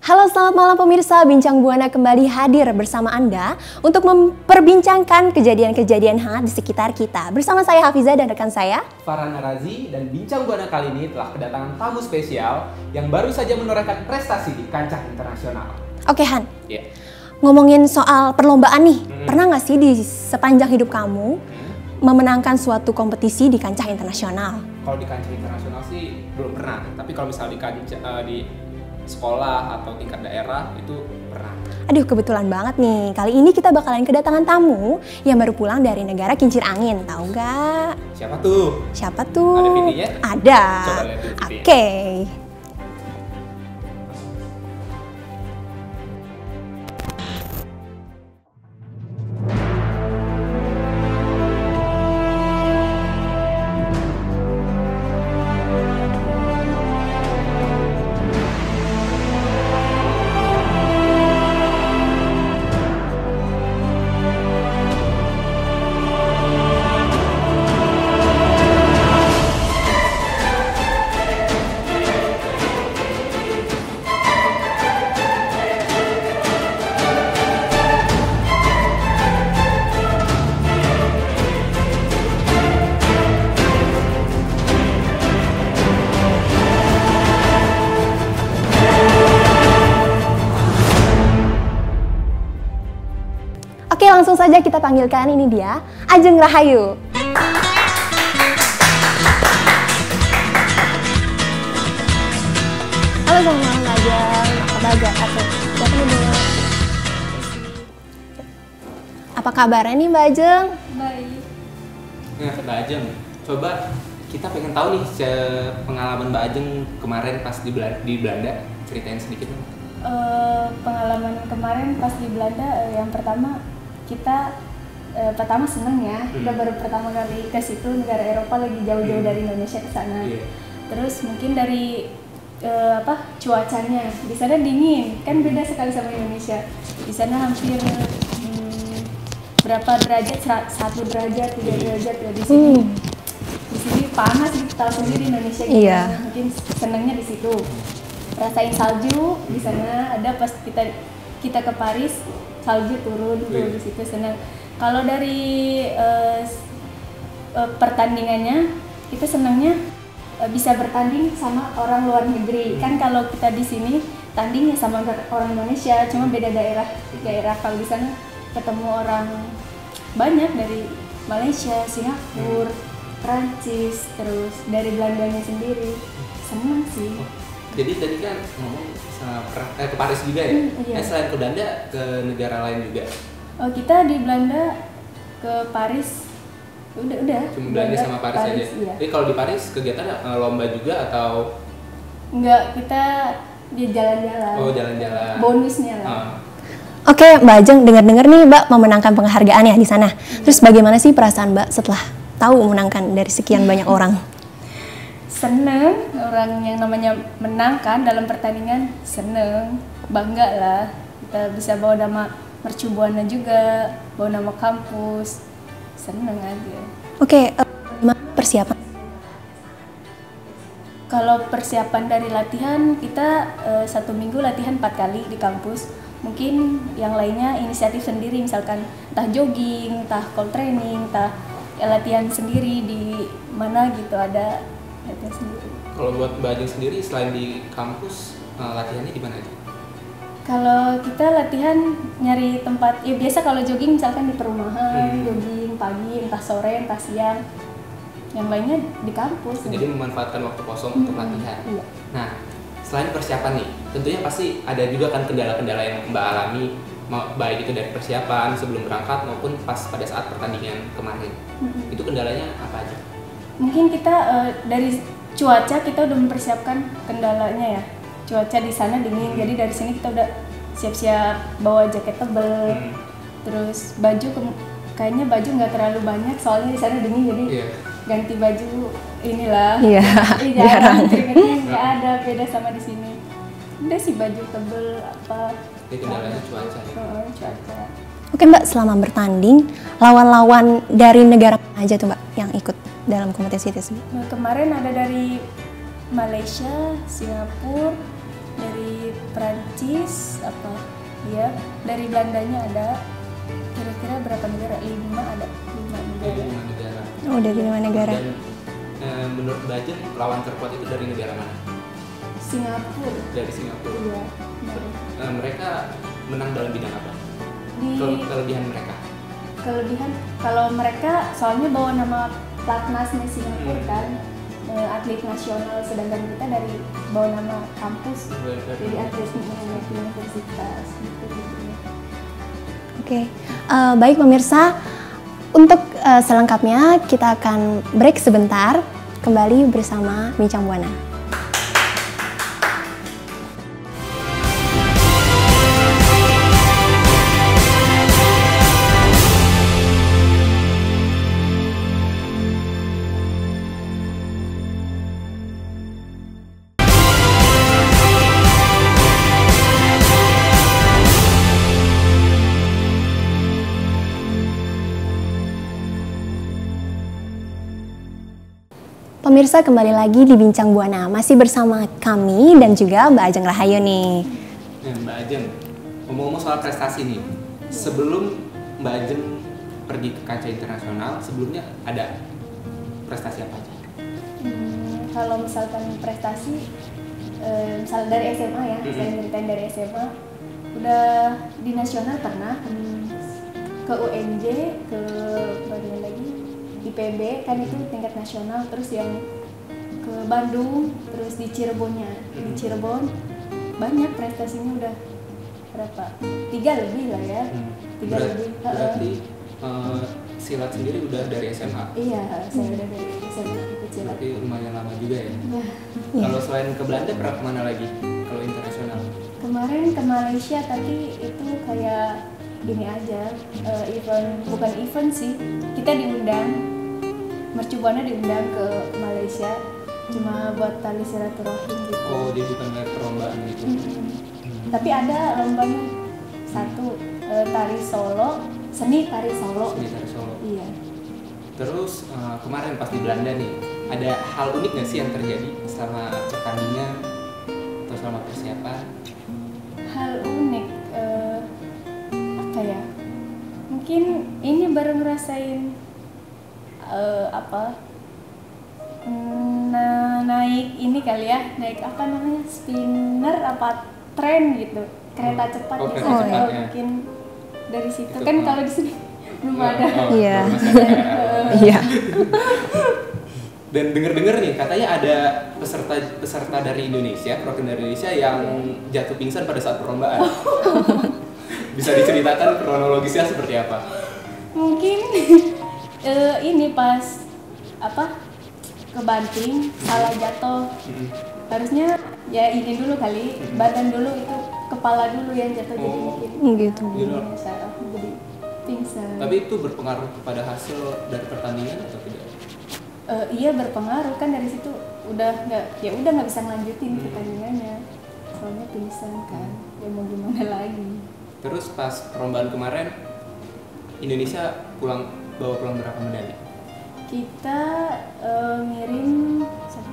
Halo, selamat malam pemirsa. Bincang Buana kembali hadir bersama Anda untuk memperbincangkan kejadian-kejadian hangat di sekitar kita. Bersama saya Hafiza dan rekan saya Farhana Razi, dan Bincang Buana kali ini telah kedatangan tamu spesial yang baru saja menorehkan prestasi di kancah internasional. Oke Han, Yeah. ngomongin soal perlombaan nih, pernah nggak sih di sepanjang hidup kamu memenangkan suatu kompetisi di kancah internasional? Kalau di kancah internasional sih belum pernah, tapi kalau misalnya di kancah di sekolah atau tingkat daerah itu pernah. Aduh, kebetulan banget nih. Kali ini kita bakalan kedatangan tamu yang baru pulang dari negara kincir angin. Tahu nggak? Siapa tuh? Siapa tuh? Ada videonya? Ada. Coba lihat dulu videonya. Oke. Oke, langsung saja kita panggilkan, ini dia, Ajeng Rahayu. Halo, selamat malam Ajeng. Apa kabarnya nih Mbak Ajeng? Baik. Nah, Mbak Ajeng, coba kita pengen tahu nih pengalaman Mbak Ajeng kemarin pas di Belanda, ceritain sedikit dong. Pengalaman kemarin pas di Belanda, yang pertama kita pertama seneng ya, kita baru pertama kali ke situ, negara Eropa, lagi jauh-jauh dari Indonesia ke sana. Yeah. Terus mungkin dari cuacanya, di sana dingin, kan beda sekali sama Indonesia. Di sana hampir berapa derajat, 1 derajat, 3 derajat ya di sini. Di sini panas gitu, tahu sendiri Indonesia gitu. Iya. Mungkin senangnya di situ. Rasain salju di sana, ada pas kita ke Paris, salju turun tuh di situ, senang. Kalau dari pertandingannya, kita senangnya bisa bertanding sama orang luar negeri. Kan kalau kita di sini tandingnya sama orang Indonesia, cuma beda daerah. Kalau di sana ketemu orang banyak dari Malaysia, Singapura, Prancis, terus dari Belandanya sendiri. Senang sih. Jadi tadi kan ngomong ke Paris juga ya? Iya. Selain ke Belanda, ke negara lain juga? Oh, kita di Belanda ke Paris, udah. Cuma Belanda sama Paris aja? Iya. Jadi kalau di Paris kegiatan lomba juga atau? Enggak, kita dia jalan-jalan. Oh, jalan-jalan. Bonusnya lah. Oke, Mbak Ajeng, dengar-dengar nih Mbak memenangkan penghargaan ya di sana. Terus bagaimana sih perasaan Mbak setelah tahu memenangkan dari sekian banyak orang? Seneng, orang yang namanya menang kan dalam pertandingan, seneng, bangga lah. Kita bisa bawa nama Mercu Buana juga, bawa nama kampus, seneng aja. Oke, gimana persiapan? Kalau persiapan dari latihan, kita 1 minggu latihan 4 kali di kampus. Mungkin yang lainnya inisiatif sendiri, misalkan entah jogging, entah cold training, entah latihan sendiri di mana gitu, ada latihan sendiri. Kalau buat Mbak Ajeng sendiri, selain di kampus, latihannya di mana aja? Kalau kita latihan nyari tempat, ya biasa kalau jogging misalkan di perumahan, jogging pagi, entah sore, entah siang. Yang lainnya di kampus. Jadi memanfaatkan waktu kosong untuk latihan. Iya. Nah, selain persiapan nih, tentunya pasti ada juga kan kendala-kendala yang Mbak alami, baik itu dari persiapan sebelum berangkat maupun pas pada saat pertandingan kemarin. Itu kendalanya apa aja? Mungkin kita dari cuaca kita udah mempersiapkan kendalanya ya. Cuaca di sana dingin, jadi dari sini kita udah siap-siap bawa jaket tebel. Terus baju kayaknya baju nggak terlalu banyak, soalnya di sana dingin, jadi ganti baju inilah. Iya, jarang. Keringetnya nggak ada, beda sama di sini. Udah sih baju tebel apa. Jadi kendalanya cuaca. Cuaca. Oke Mbak, selama bertanding, lawan-lawan dari negara mana aja tuh Mbak yang ikut dalam kompetisi tersebut? Nah, kemarin ada dari Malaysia, Singapura, dari Prancis, Prancis apa ya, dari Belandanya ada kira-kira berapa negara? 5 ada 5 Dari negara. 5 negara. Oh, dari 5 negara. Dan menurut Mbak Ajeng lawan terkuat itu dari negara mana? Singapura. Dari Singapura. Iya. Dari Mereka menang dalam bidang apa? di Kelebihan mereka. kelebihan kalau mereka soalnya bawa nama platnasnya Singapura kan, atlet nasional, sedangkan kita dari bawa nama kampus, jadi atlet universitas gitu. Oke, baik pemirsa, untuk selengkapnya kita akan break sebentar, kembali bersama Bincang Buana. Pemirsa, kembali lagi di Bincang Buana, masih bersama kami dan juga Mbak Ajeng Rahayu nih. Nah, Mbak Ajeng, ngomong-ngomong soal prestasi nih, sebelum Mbak Ajeng pergi ke kancah internasional, sebelumnya ada prestasi apa aja? Kalau misalkan prestasi, misal dari SMA ya, saya ceritain dari SMA, udah di nasional pernah, ke UNJ, ke bagian lagi IPB kan itu tingkat nasional, terus yang ke Bandung, terus di Cirebonnya, di Cirebon banyak prestasinya udah berapa? 3 lebih lah ya, 3 lebih. Berarti silat sendiri udah dari SMA? Iya, saya udah dari SMA ikut silat. Berarti lumayan lama juga ya? Iya. Kalau selain ke Belanda pernah kemana lagi kalau internasional? Kemarin ke Malaysia, tapi itu kayak gini aja, event, bukan event sih, kita diundang, Mercu Buana diundang ke Malaysia cuma buat tali silaturahim gitu. Oh, dia bukan kayak perlombaan gitu? Tapi ada lombanya satu, tari Solo, seni tari Solo. Seni tari Solo. Iya. Terus kemarin pas di Belanda nih, ada hal unik nggak sih yang terjadi selama pertandingan atau selama persiapan? Hal unik, apa ya? Mungkin ini baru ngerasain naik ini kali ya, naik apa namanya, spinner apa tren gitu, kereta cepat Oh, gitu. kereta cepat, ya. Mungkin dari situ Itu, kan kalau di sini belum ada. Iya. masih ada. Iya. Dan denger-denger nih, katanya ada peserta dari Indonesia, perwakilan dari Indonesia yang jatuh pingsan pada saat perlombaan. Bisa diceritakan kronologisnya seperti apa? Mungkin ini pas kebanting salah jatuh, harusnya ya ini dulu kali, badan dulu, itu kepala dulu yang jatuh, jadi mungkin Gitu. saraf jadi pingsan. Tapi itu berpengaruh kepada hasil dari pertandingan atau tidak? Iya, berpengaruh kan, dari situ udah nggak bisa ngelanjutin pertandingannya, soalnya pingsan kan, ya mau gimana lagi. Terus pas perlombaan kemarin Indonesia bawa pulang berapa medali? Kita ngirim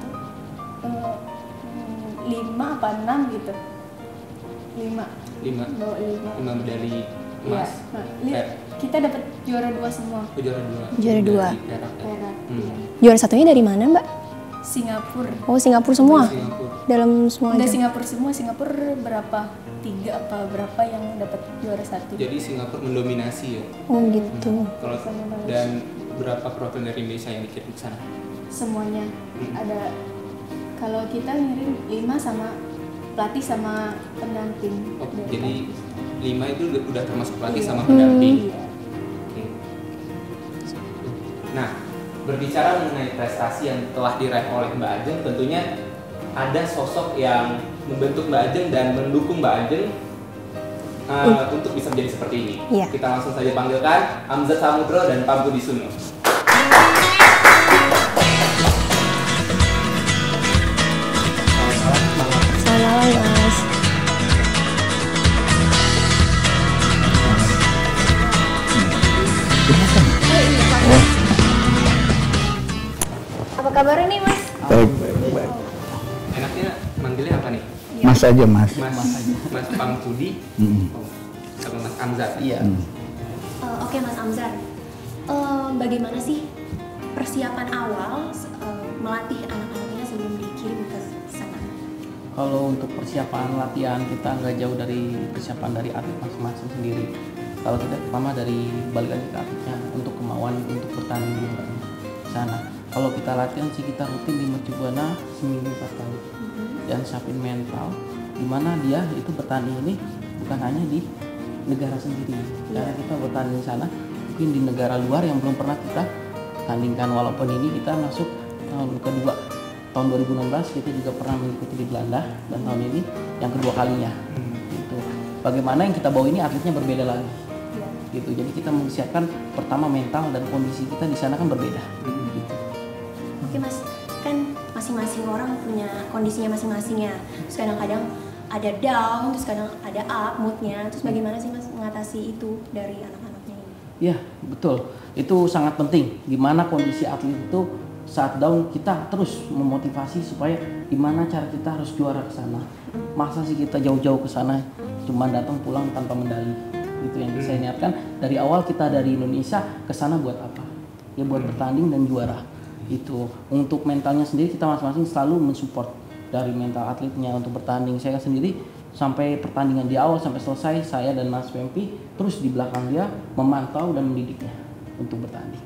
5 apa 6 gitu, 5 bawa 5 medali Iya. emas. Nah, kita dapat juara 2 semua. Juara 2. Juara 2. Perak. Perak. Iya. Juara satunya dari mana, Mbak? Singapura. Oh, Singapura semua? Singapura. Dalam semua Udah aja? Singapura semua. Singapura berapa? 3 apa berapa yang dapat juara 1? Jadi Singapura mendominasi ya. Oh, gitu. Kalau Sama Malaysia. dan berapa perwakilan dari Indonesia yang dikirim ke sana? Semuanya ada. Kalau kita ngirim 5 sama pelatih sama pendamping. Oh, Dari jadi kampus. 5 itu udah termasuk pelatih Iya. sama pendamping. Iya. Oke. Nah, berbicara mengenai prestasi yang telah diraih oleh Mbak Ajeng, tentunya ada sosok yang membentuk Mbak Ajeng dan mendukung Mbak Ajeng untuk bisa menjadi seperti ini. Iya. Kita langsung saja panggilkan Amzat Samudro dan Pak Budi Suno. Selamat malam, Mas. Apa kabarnya nih, Mas? Baik, Enaknya manggilnya apa nih? Mas. Mas aja Mas. Mas Pangkudi, sama Mas Amzar. Iya. Oke Mas Amzar, bagaimana sih persiapan awal melatih anak-anaknya sebelum dikirim ke sana? Kalau untuk persiapan latihan kita nggak jauh dari persiapan dari atlet masing-masing sendiri. Kalau kita pertama dari balik lagi ke atletnya untuk kemauan untuk bertanding di sana. Kalau kita latihan sih kita rutin di Mercu Buana seminggu 4 kali dan siapin mental dimana dia itu bertanding ini bukan hanya di negara sendiri karena kita bertanding di sana mungkin di negara luar yang belum pernah kita tandingkan walaupun ini kita masuk tahun kedua tahun 2016 kita juga pernah mengikuti di Belanda dan tahun ini yang kedua kalinya gitu. Bagaimana yang kita bawa ini atletnya berbeda lagi gitu jadi kita mempersiapkan pertama mental dan kondisi kita di sana kan berbeda gitu. Oke Mas, kan masing-masing orang punya kondisinya masing-masing ya. Terus kadang-kadang ada down, terus kadang ada up moodnya. Terus bagaimana sih Mas mengatasi itu dari anak-anaknya ini? Iya betul, itu sangat penting. Gimana kondisi atlet itu saat down kita terus memotivasi supaya gimana cara kita harus juara ke sana. Masa sih kita jauh-jauh ke sana cuma datang pulang tanpa medali. Itu yang saya niatkan dari awal kita dari Indonesia ke sana buat apa? Ya buat bertanding dan juara. Itu untuk mentalnya sendiri kita masing-masing selalu mensupport dari mental atletnya untuk bertanding. Saya sendiri sampai pertandingan di awal sampai selesai saya dan Mas Pempi terus di belakang dia memantau dan mendidiknya untuk bertanding.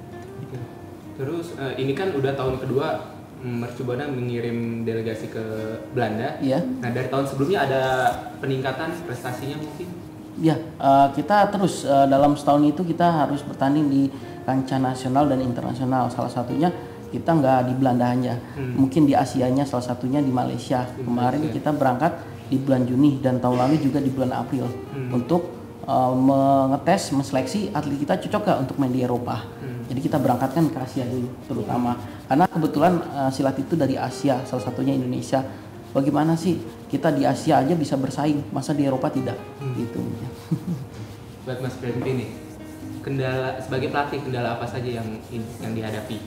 Terus ini kan udah tahun kedua Mercu Buana mengirim delegasi ke Belanda. Iya. Nah dari tahun sebelumnya ada peningkatan prestasinya mungkin? Ya, kita terus dalam setahun itu kita harus bertanding di kancah nasional dan internasional. Salah satunya kita nggak di Belanda hanya, mungkin di Asianya salah satunya di Malaysia. Kemarin kita berangkat di bulan Juni dan tahun lalu juga di bulan April untuk mengetes, menseleksi atlet kita cocok gak untuk main di Eropa. Jadi kita berangkatkan ke Asia dulu terutama karena kebetulan silat itu dari Asia, salah satunya Indonesia. Bagaimana sih kita di Asia aja bisa bersaing, masa di Eropa tidak? Gitu. Buat Mas Pempi nih, kendala sebagai pelatih kendala apa saja yang dihadapi?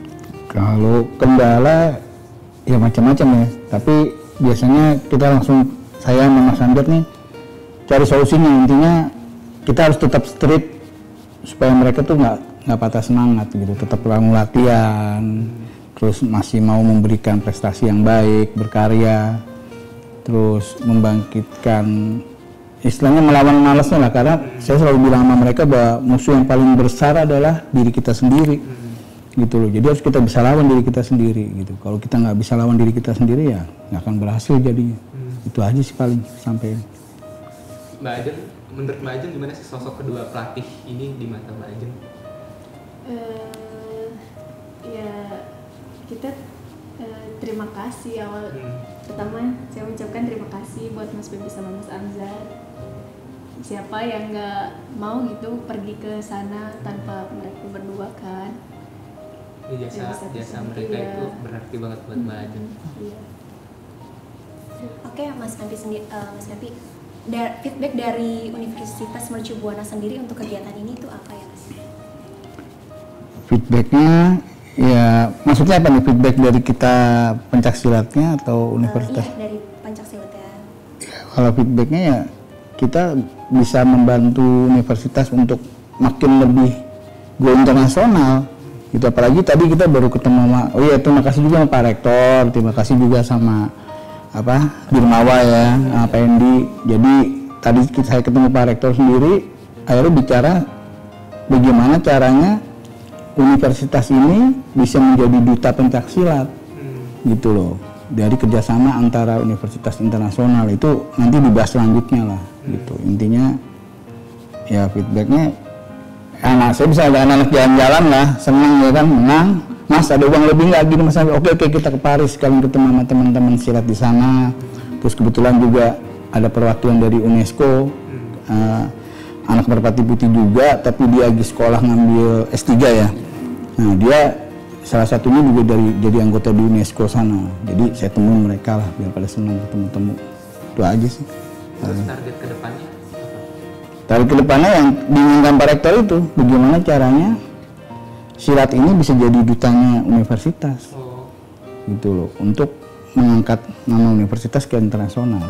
Kalau kendala ya macam-macam ya, tapi biasanya kita langsung saya sama Mas Andar nih cari solusinya. Intinya kita harus tetap strict supaya mereka tuh nggak patah semangat gitu, tetap latihan, terus masih mau memberikan prestasi yang baik, berkarya, terus membangkitkan istilahnya melawan malasnya lah, karena saya selalu bilang sama mereka bahwa musuh yang paling besar adalah diri kita sendiri. Gitu loh, jadi harus kita bisa lawan diri kita sendiri gitu. Kalau kita nggak bisa lawan diri kita sendiri ya nggak akan berhasil jadinya. Itu aja sih paling sampai. Mbak Ajeng, menurut Mbak Ajeng gimana sih sosok kedua pelatih ini di mata Mbak Ajeng? Ya kita terima kasih awal. Pertama saya ucapkan terima kasih buat Mas Pempi sama Mas Amzar. Siapa yang nggak mau gitu pergi ke sana tanpa mereka berdua kan? Jasa mereka itu berarti banget buat Mbak Ajeng. Oke Mas Pempi sendiri, Mas Pempi, feedback dari Universitas Mercu Buana sendiri untuk kegiatan ini itu apa ya Mas? Feedbacknya ya maksudnya apa nih, feedback dari kita pencaksilatnya atau universitas? Iya dari pencaksilatnya. Kalau feedbacknya ya kita bisa membantu universitas untuk makin lebih go internasional gitu. Apalagi tadi kita baru ketemu sama, oh iya terima kasih juga sama Pak Rektor, terima kasih juga sama Dirmawa ya, Pak Endi. Jadi tadi saya ketemu Pak Rektor sendiri, akhirnya bicara bagaimana caranya universitas ini bisa menjadi duta pencaksilat gitu loh, dari kerjasama antara universitas internasional. Itu nanti dibahas selanjutnya lah gitu. Intinya ya feedbacknya anak saya bisa ada anak jalan-jalan lah, senang ya kan, menang, Mas ada uang lebih nggak gini Mas? Oke kita ke Paris sekalian ketemu sama teman-teman silat di sana. Terus kebetulan juga ada perwakilan dari UNESCO, anak Merpati Putih juga, tapi dia lagi sekolah ngambil S3 ya. Nah dia salah satunya juga jadi anggota di UNESCO sana. Jadi saya temuin mereka lah biar pada senang ketemu-temu. Itu aja sih. Terus target kedepannya? Target kedepannya yang diinginkan Pak Rektor itu bagaimana caranya silat ini bisa jadi dutanya universitas, gitu loh, untuk mengangkat nama universitas ke internasional.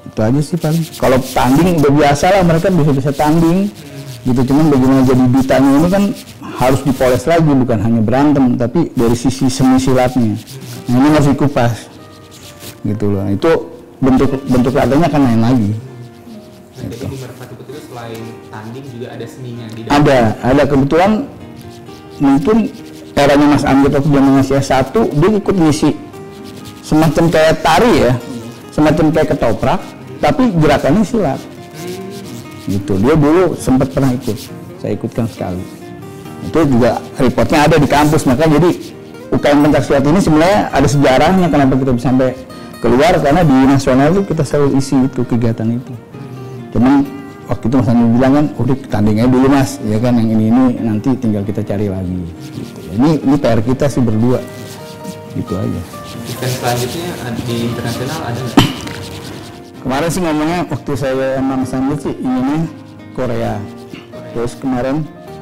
Itu aja sih paling. Kalau tanding udah biasa lah, mereka bisa tanding gitu. Cuman bagaimana jadi dutanya ini kan harus dipoles lagi, bukan hanya berantem tapi dari sisi seni silatnya. Nah ini harus dikupas gitu loh. Itu bentuk latihannya akan lain lagi. Nah, jadi di Merpati Putih itu selain tanding juga ada seninya di dalam. Ada kebetulan mungkin eranya Mas Amjad waktu zaman masih S1 dia ikut ngisi semacam kayak tari ya, semacam kayak ketoprak tapi gerakannya silat gitu. Dia dulu sempat pernah ikut, saya ikutkan sekali. Itu juga reportnya ada di kampus, maka jadi UKM Pencaksilat ini sebenarnya ada sejarahnya kenapa kita bisa sampai keluar, karena di nasional itu kita selalu isi itu kegiatan itu. Cuman waktu itu Mas Andi bilang kan, udah tanding aja dulu Mas, ya kan, yang ini nanti tinggal kita cari lagi. Gitu. Ini PR kita sih berdua, gitu aja. Event selanjutnya di internasional ada nggak? Kemarin sih ngomongnya waktu saya sama Mas Andi sih inginnya Korea. Terus kemarin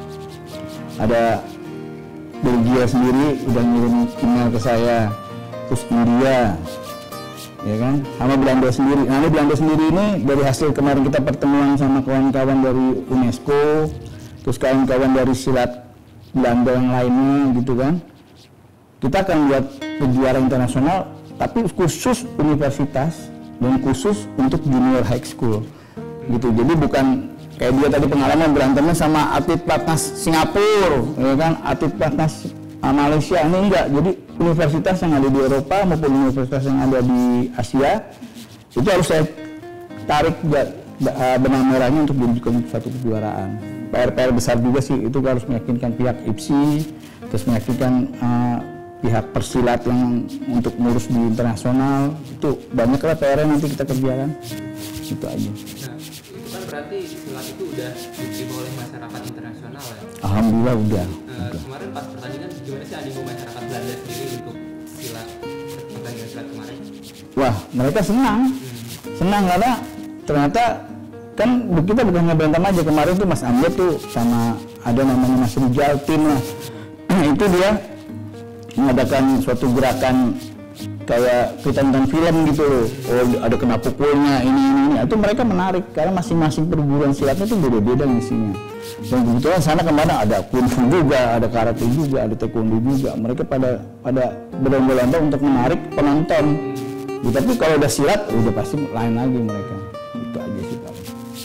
ada Belgia sendiri udah ngirim email ke saya, terus India, ya kan, sama Belanda sendiri. Nah, Belanda sendiri ini dari hasil kemarin kita pertemuan sama kawan-kawan dari UNESCO, terus kawan-kawan dari silat Belanda yang lainnya gitu kan. Kita akan buat kejuaraan internasional, tapi khusus universitas dan khusus untuk junior high school gitu. Jadi bukan kayak dia tadi pengalaman berantemnya sama atlet platnas Singapura, ya kan, atlet platnas Malaysia. Ini enggak. Jadi universitas yang ada di Eropa maupun universitas yang ada di Asia itu harus saya tarik benang merahnya untuk dijadikan satu kejuaraan. PR besar juga sih itu, harus meyakinkan pihak IPSI, terus meyakinkan pihak persilat yang untuk ngurus di internasional. Itu banyaklah PR nanti kita kerjakan. Itu aja. Nah, itu kan berarti silat itu udah diterima oleh masyarakat internasional ya? Alhamdulillah udah. Kemarin pas pertandingan gimana sih animo masyarakat Belanda sendiri untuk silat, pertandingan silat kemarin? Wah, mereka senang karena ternyata kan kita bukan berantem aja. Kemarin tuh Mas Amjad tuh sama ada namanya Mas Rijal tim lah. Itu dia mengadakan suatu gerakan kayak kita nonton film gitu loh. Oh, ada kena pukulnya ini. Itu mereka menarik karena masing-masing perguruan silatnya tuh beda-beda isinya. Dan kebetulan sana kemarin ada kungfu juga, ada karate juga, ada taekwondo juga. Mereka pada berlomba-lomba untuk menarik penonton. Tapi kalau udah silat udah pasti lain lagi mereka. Itu aja sih Pak.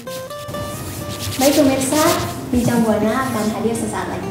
Baik pemirsa, Bincang Buana akan hadir sesaat lagi.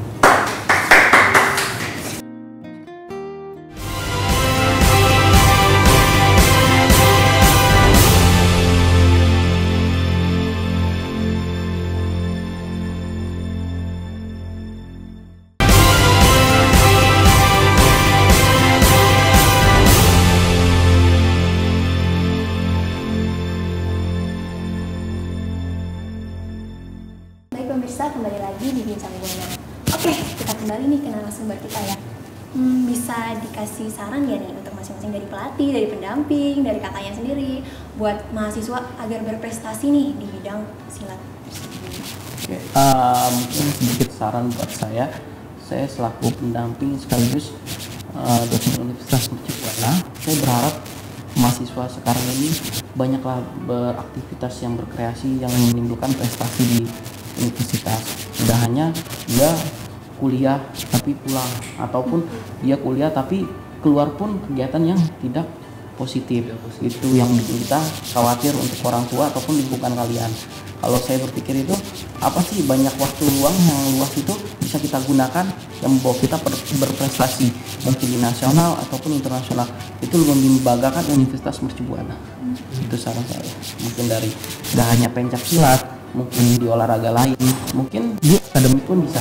Pemirsa, kembali lagi di Bincang Buana. Oke, kita kembali nih ke narasumber kita ya. Bisa dikasih saran ya nih untuk masing-masing dari pelatih, dari pendamping, dari kakaknya sendiri buat mahasiswa agar berprestasi nih di bidang silat. Oke, mungkin sedikit saran buat saya selaku pendamping sekaligus dosen Universitas Mercu Buana. Saya berharap mahasiswa sekarang ini banyaklah beraktivitas yang berkreasi yang menimbulkan prestasi di universitas. Tidak hanya dia kuliah tapi pulang, ataupun dia kuliah tapi keluar pun kegiatan yang tidak positif. Itu yang bikin kita khawatir untuk orang tua ataupun lingkungan kalian. Kalau saya berpikir itu apa sih banyak waktu luang yang luas itu bisa kita gunakan yang membawa kita berprestasi mungkin di nasional ataupun internasional. Itu lebih membanggakan Universitas Mercu Buana. Itu saran saya. Mungkin dari tidak hanya pencak silat, mungkin di olahraga lain, mungkin di akademik pun bisa.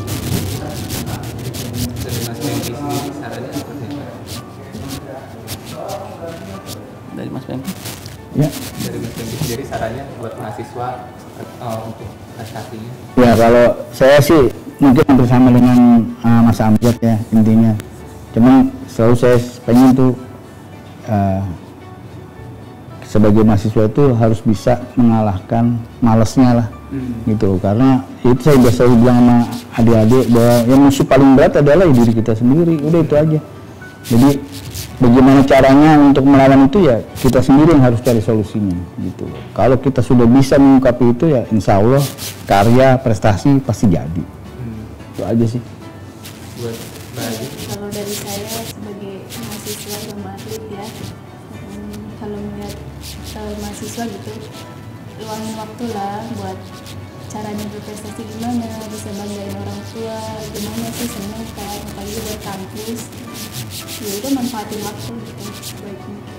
Dari Mas Pemki sendiri sarannya seperti apa? Dari Mas Pemki? Ya. Dari Mas Pemki sendiri sarannya buat mahasiswa untuk prestasinya? Ya kalau saya sih mungkin bersama dengan Mas Amjad ya intinya. Cuman selalu saya pengen tuh sebagai mahasiswa itu harus bisa mengalahkan malesnya lah gitu, karena itu saya biasa bilang sama adik-adik bahwa yang musuh paling berat adalah diri kita sendiri, udah itu aja. Jadi bagaimana caranya untuk melawan itu ya kita sendiri yang harus cari solusinya gitu. Kalau kita sudah bisa mengungkapi itu ya insya Allah karya prestasi pasti jadi. Itu aja sih. Buat Mbak Aji. Kalau dari saya sebagai mahasiswa sama atlet ya, kalau melihat mahasiswa gitu, luangin waktu lah buat caranya berprestasi gimana, bisa banggain orang tua, gimana sih seneng kan, apalagi buat kampus. Ya itu manfaatin waktu gitu, sebaik mungkin.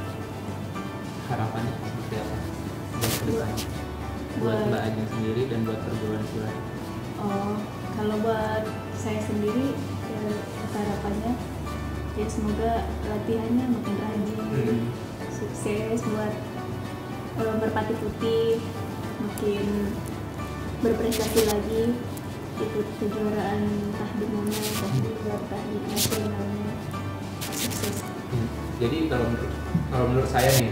Harapannya seperti apa buat kedepannya? Buat Mbak Aji sendiri dan buat perguruan silat. Oh, kalau buat saya sendiri ya, harapannya ya semoga latihannya makin rajin, sukses buat merpati putih, makin berprestasi lagi, ikut kejuaraan entah di mana, entah di luar, entah di nasionalnya, sukses. Jadi kalau menurut saya nih,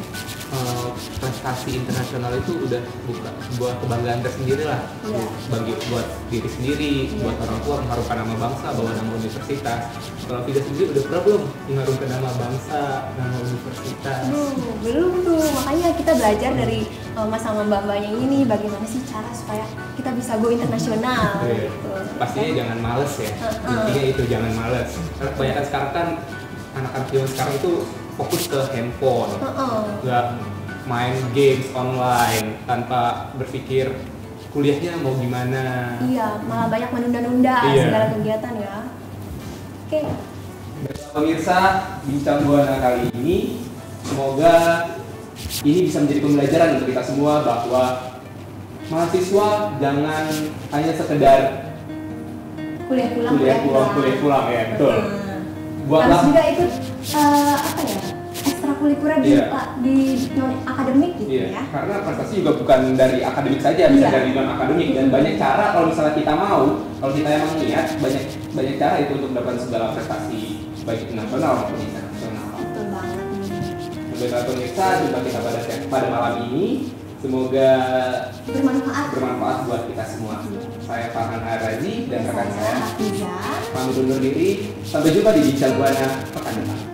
prestasi internasional itu udah bukan sebuah kebanggaan tersendiri lah. Iya. Bagi buat diri sendiri, buat orang tua mengharumkan nama bangsa, bawa nama universitas. Kalau Vida sendiri udah pernah belum mengharumkan nama bangsa, nama universitas? Belum tuh, makanya kita belajar dari mas sama mbak-mbaknya ini bagaimana sih cara supaya kita bisa go internasional Iya. gitu. Pastinya jangan males ya. Intinya itu jangan males. Karena kebanyakan sekarang kan anak-anak zaman sekarang itu fokus ke handphone, nggak main games online tanpa berpikir kuliahnya mau gimana. Iya, malah banyak menunda-nunda Iya. segala kegiatan ya. Oke. Pemirsa, bincang buana kali ini semoga ini bisa menjadi pembelajaran untuk kita semua bahwa mahasiswa jangan hanya sekedar Kuliah pulang ya, betul. Harus Buatlah juga ikut apa ya, ekstrakurikuler di non akademik gitu iya, ya. karena prestasi juga bukan dari akademik saja, bisa Iya. dari non akademik dan banyak cara kalau misalnya kita mau, kalau kita emang niat, banyak cara itu untuk mendapatkan segala prestasi baik itu nasional maupun internasional. Betul banget. Baiklah pemirsa, jumpa kita pada malam ini. Semoga bermanfaat buat kita semua. Saya Farhan Arazi dan rekan saya Hafizah. pamit undur diri. Sampai jumpa di Bincang Buana pekan depan.